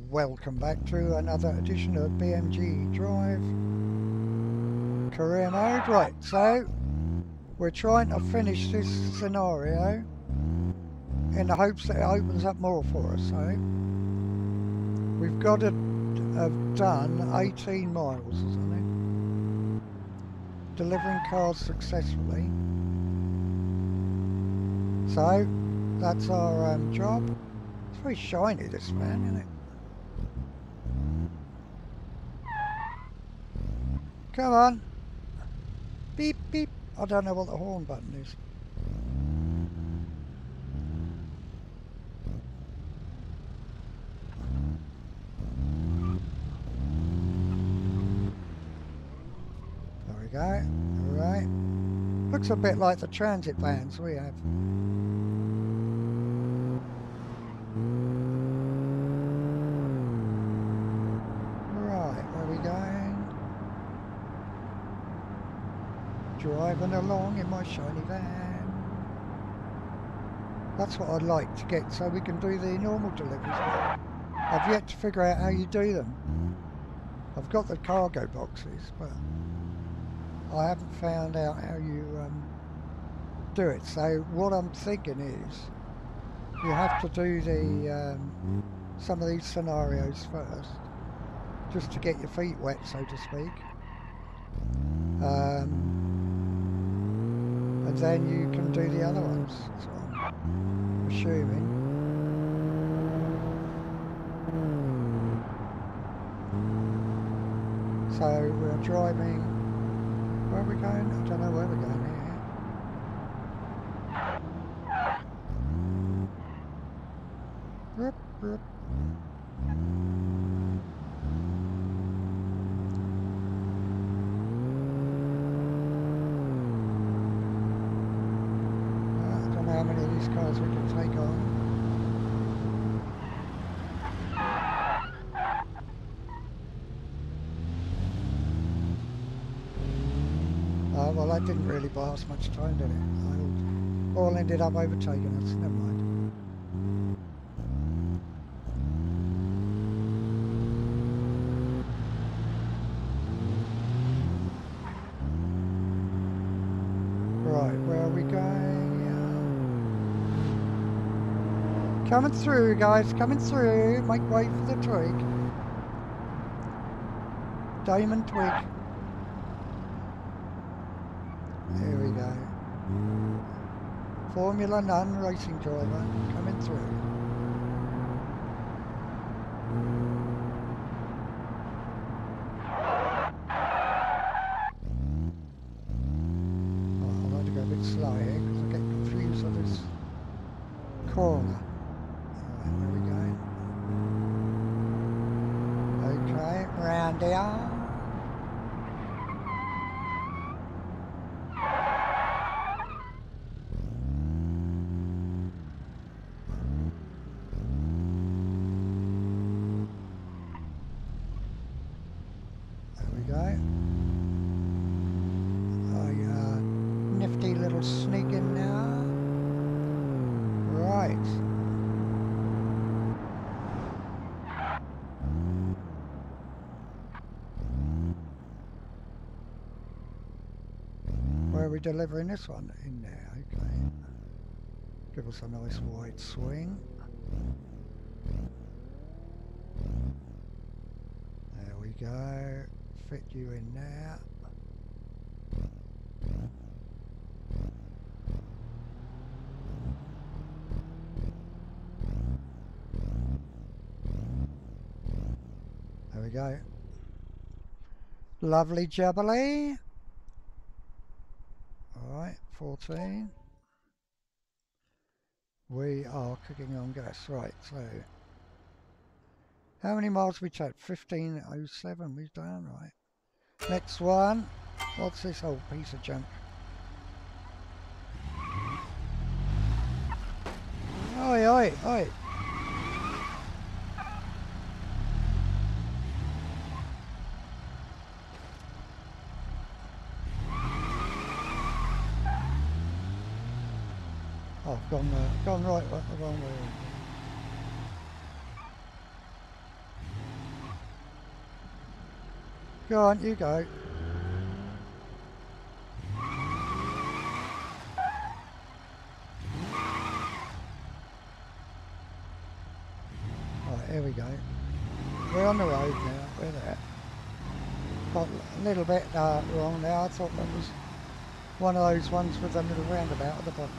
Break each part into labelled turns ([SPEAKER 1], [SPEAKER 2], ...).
[SPEAKER 1] Welcome back to another edition of BeamNG Drive career mode. Right, so we're trying to finish this scenario in the hopes that it opens up more for us. So we've got to have done 18 miles or something, delivering cars successfully. So that's our job. It's very shiny, this van, isn't it? Come on. Beep, beep. I don't know what the horn button is. There we go. All right. Looks a bit like the transit vans we have. Right, where are we going? Driving along in my shiny van. That's what I'd like to get so we can do the normal deliveries. I've yet to figure out how you do them. I've got the cargo boxes, but I haven't found out how you do it. So what I'm thinking is you have to do the some of these scenarios first, just to get your feet wet, so to speak. And then you can do the other ones. That's what I'm assuming. So we're driving. Where are we going? I don't know where we're going here. Rup, rup. I don't know how many of these cars we can take on. Well, that didn't really buy us much time, did it? All ended up overtaking us. Never mind. Right, where are we going? Coming through, guys. Coming through. Make way for the twig. Diamond twig. Here we go. Formula None racing driver coming through. Oh, I'll have to go a bit slow here because I get confused with this corner. Alright, where are we going? Okay, round here. Nifty little sneak in now. Right. Where are we delivering this one? In there, okay. Give us a nice wide swing. There we go. Fit you in there. There we go. Lovely jubbly. Alright, 14. We are cooking on gas. Right, so how many miles we take? 1507 we've done, right. Next one. What's this old piece of junk? Oi, oi, oi. Oh, I've gone right the wrong way. Go on, you go. Right, here we go. We're on the road now. We're there. Got a little bit wrong now. I thought that was one of those ones with a little roundabout at the bottom.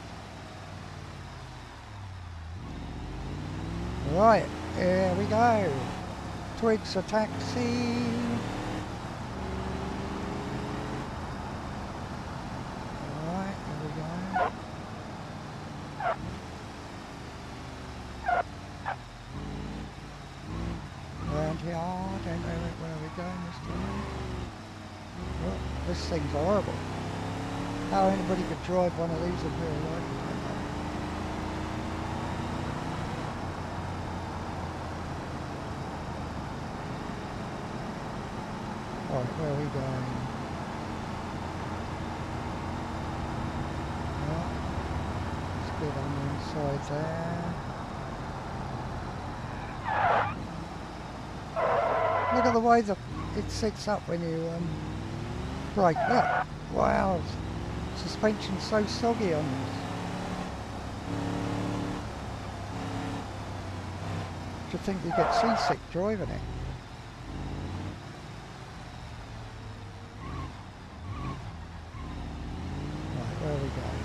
[SPEAKER 1] Right, here we go. Twig's a taxi. Right, here we go. Round here, I don't know where we're going this time. Oh, this thing's horrible. How anybody could drive one of these in real life, I don't know. Right, where are we going? Well, let's get on the inside there. Look at the way that it sits up when you brake. Look, wow, suspension's so soggy on this. Do you think you get seasick driving it? Where we go?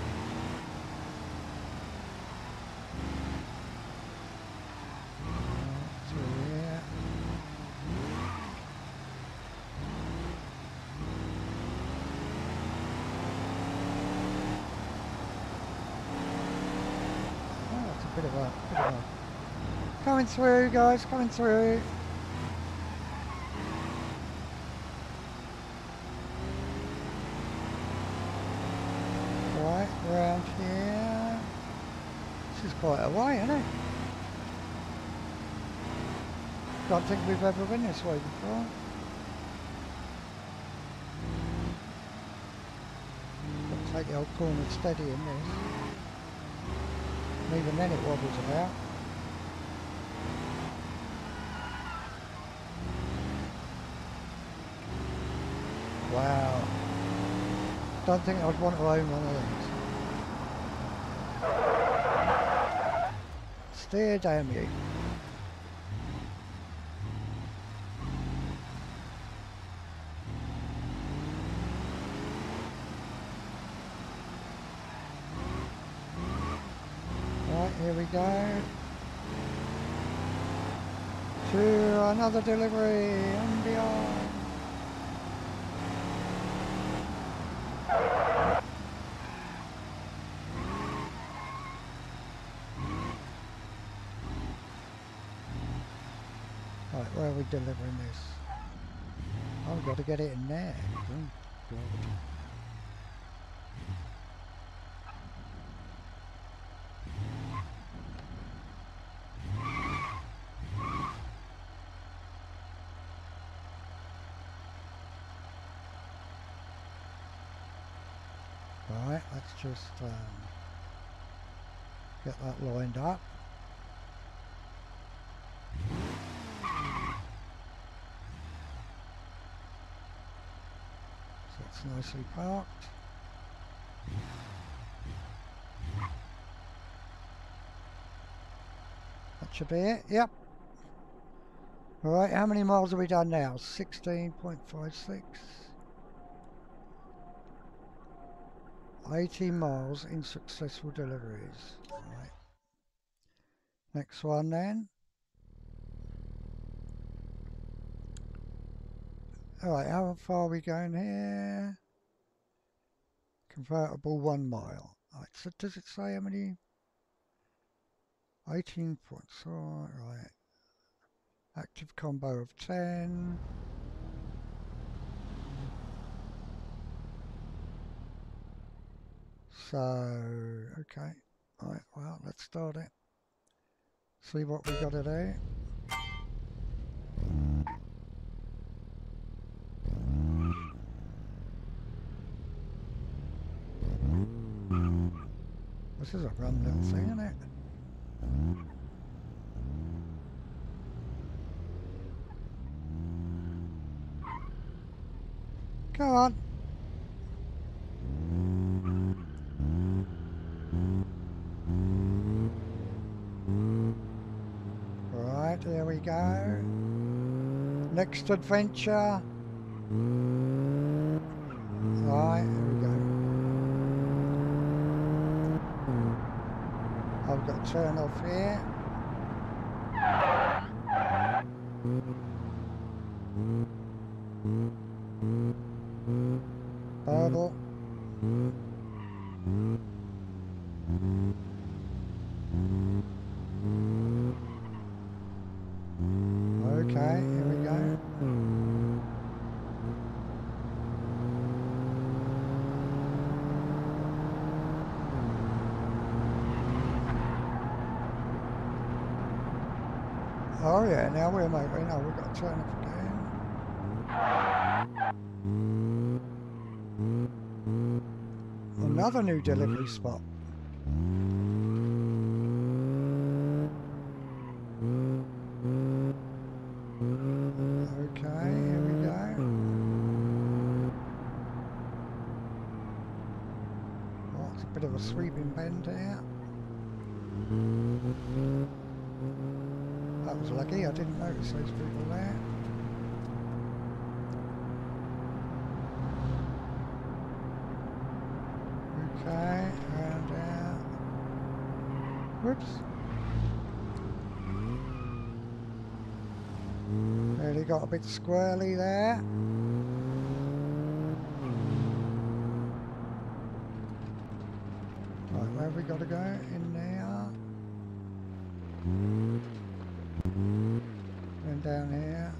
[SPEAKER 1] Through here. Oh, it's a bit of a coming through, guys, coming through. Right, around here. This is quite a way, isn't it? Don't think we've ever been this way before. Got to take the old corner steady in this. And even then it wobbles about. Wow. Don't think I'd want to own one of these. Steer, damn you. Right, here we go. To another delivery and beyond. Right, where are we delivering this? Oh, we've got to get it in there. Oh, God. Right, let's just get that lined up. So it's nicely parked. That should be it, yep. Alright, how many miles have we done now? 16.56. 18 miles in successful deliveries. Right. Next one then. Alright, how far are we going here? Convertible 1 mile. Right, so does it say how many? 18 points. Alright. Active combo of 10. So, okay. Alright, well, let's start it. See what we got to do. This is a run little thing, isn't it? Go on. Right, here we go. Next adventure. Right, here we go. I've got to turn off here. Bubble. Okay, here we go. Oh yeah, now we're moving. Oh, we've got to turn off again. Another new delivery spot. Okay, here we go. Oh, it's a bit of a sweeping bend here. That was lucky, I didn't notice those people there. Okay, and out. Whoops. Nearly got a bit squirrely there. Right, where have we got to go? In there. And down here.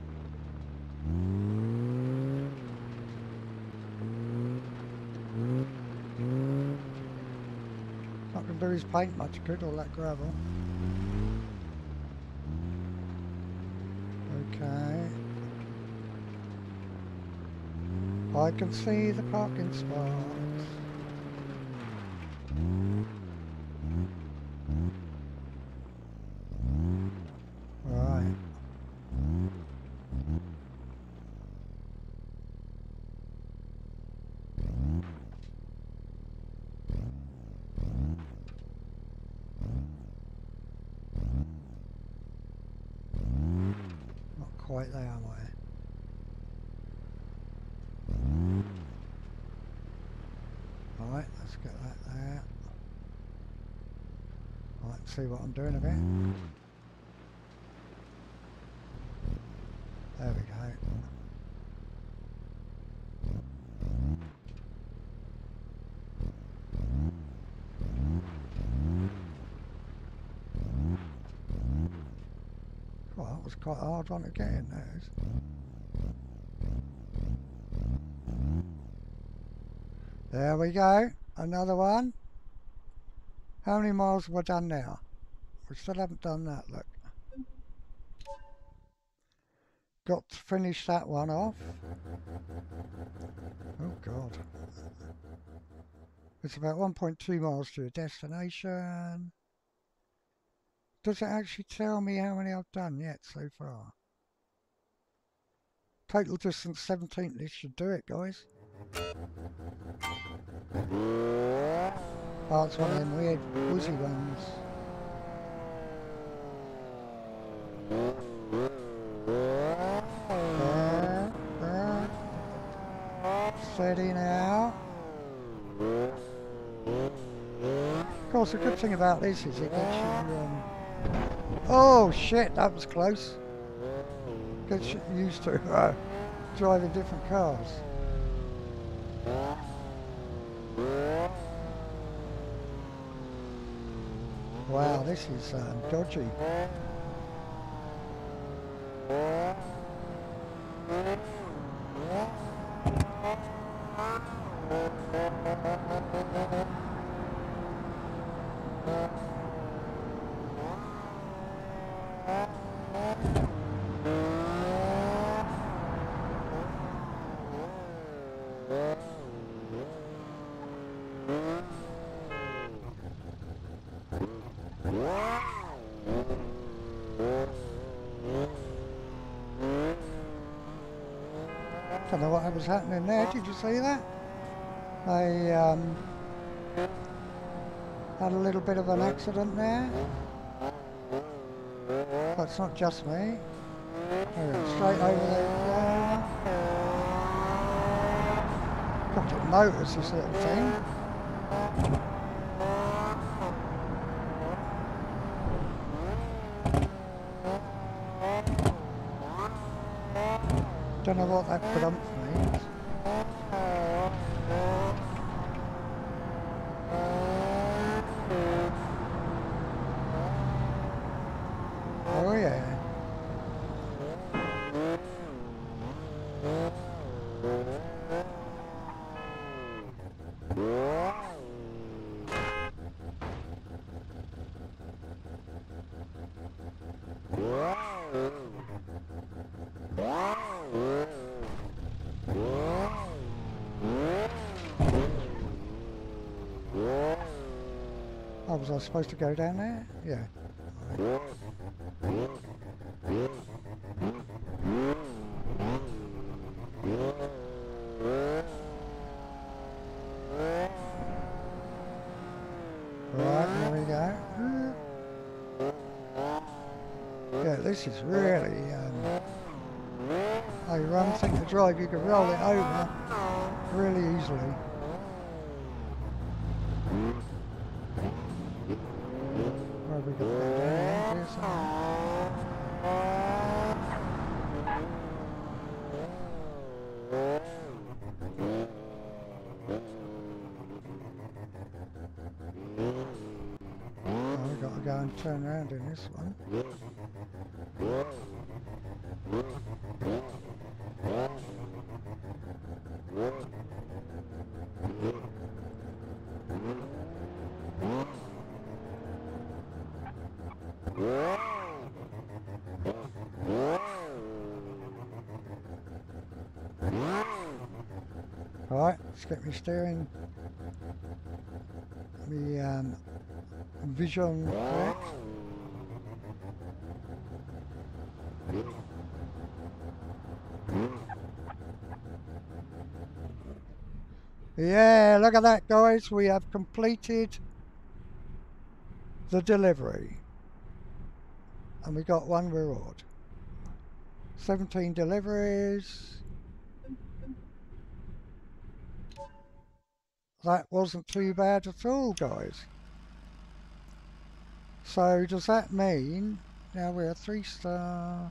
[SPEAKER 1] Not going to do his paint much good, all that gravel. Okay. I can see the parking spots. Right. Not quite there, am I? Right, let's get that there. Right, see what I'm doing a bit. There we go. Well, that was quite a hard one to get in there. There we go, another one. How many miles have I done now? We still haven't done that, look. Got to finish that one off. Oh God. It's about 1.2 miles to a destination. Does it actually tell me how many I've done yet so far? Total distance 17, this should do it, guys. Oh, it's one of them weird woozy ones. Steady now. Of course, the good thing about this is it gets you... Oh shit, that was close. Gets you used to driving different cars. Wow, this is dodgy. Don't know what was happening there. Did you see that? I had a little bit of an accident there. But it's not just me. Straight over there. Got to notice this little thing. Don't know what that prompt means. Oh yeah. Oh, was I supposed to go down there? Yeah. Right, there we go. Yeah, this is really a run thing to drive. You can roll it over really easily. Where have we got that down here somewhere? Oh, we've got to go and turn around in this one. Alright, let's get my steering, my vision correct. Yeah, look at that guys, we have completed the delivery and we got one reward. 17 deliveries. That wasn't too bad at all, guys. So does that mean now we're a 3-star?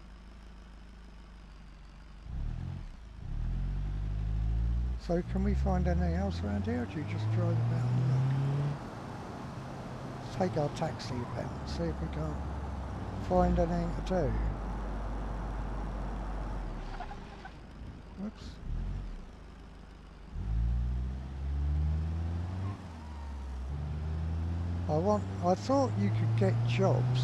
[SPEAKER 1] So can we find anything else around here, or do you just drive about and look? Let's take our taxi about and see if we can't find anything to do. Whoops. I thought you could get jobs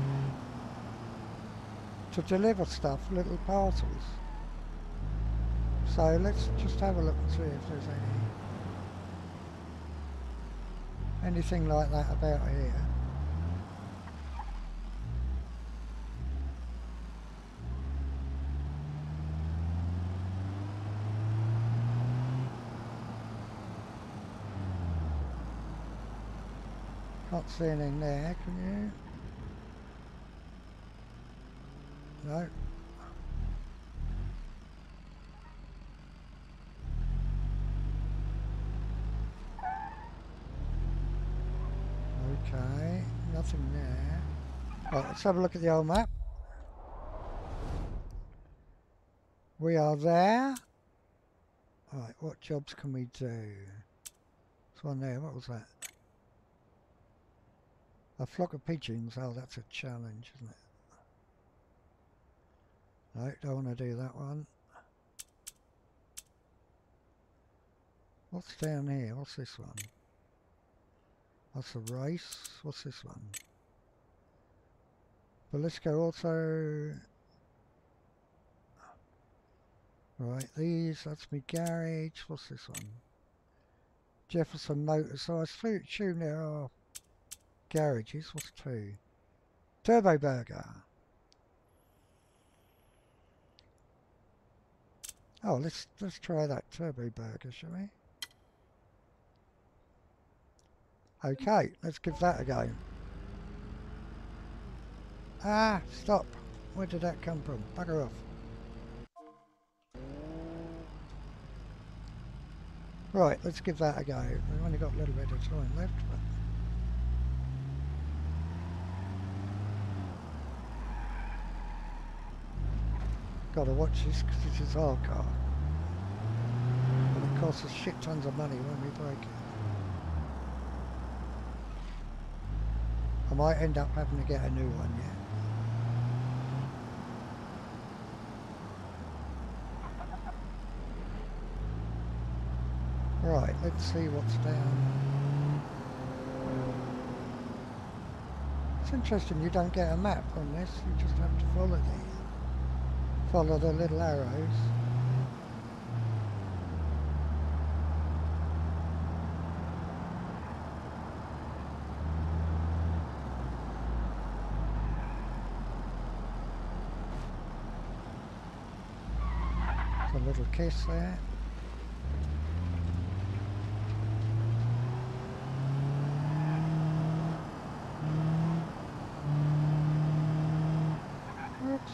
[SPEAKER 1] to deliver stuff, little parcels. So let's just have a look and see if there's anything like that about here. Can't see anything there, can you? No. Okay, nothing there. Right, let's have a look at the old map. We are there. Right, what jobs can we do? There's one there, what was that? A flock of pigeons, oh that's a challenge, isn't it? No, don't want to do that one. What's down here? What's this one? That's a race. What's this one? But let's go also... Right, that's my garage. What's this one? Jefferson Motors. So I assume there are garages. What's 2? Turbo Burger. Oh, let's try that turbo burger, shall we? Okay, let's give that a go. Ah, stop. Where did that come from? Bugger off. Right, let's give that a go. We've only got a little bit of time left, but... Gotta watch this because this is our car. And it costs us shit tons of money when we break it. I might end up having to get a new one, yeah. Right, let's see what's down. It's interesting you don't get a map on this, you just have to follow the little arrows. A little kiss there. Oops.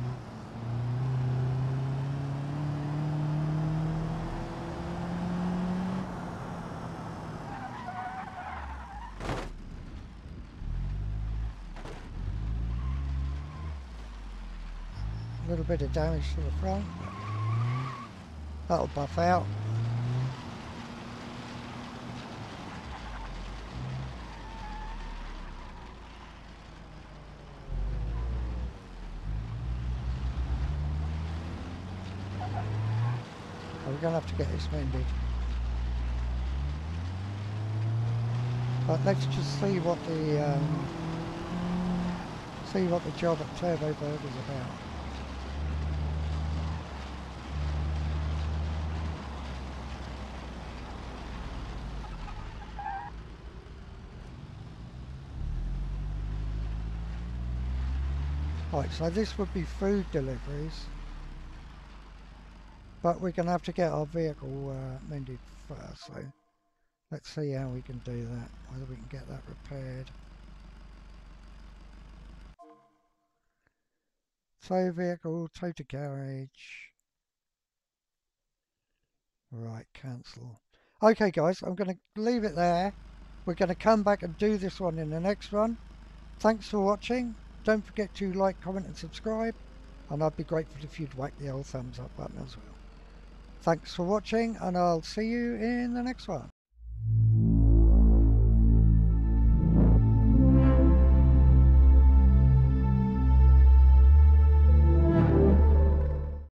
[SPEAKER 1] A little bit of damage to the front. That'll buff out. We're going to have to get this mended. But let's just see what the job at Turbo Bird is about. Right, so this would be food deliveries, but we're going to have to get our vehicle mended first, so let's see how we can do that, whether we can get that repaired. Tow vehicle, tow to garage. Right, cancel. Okay guys, I'm going to leave it there. We're going to come back and do this one in the next one. Thanks for watching. Don't forget to like, comment and subscribe. And I'd be grateful if you'd whack the old thumbs up button as well. Thanks for watching and I'll see you in the next one.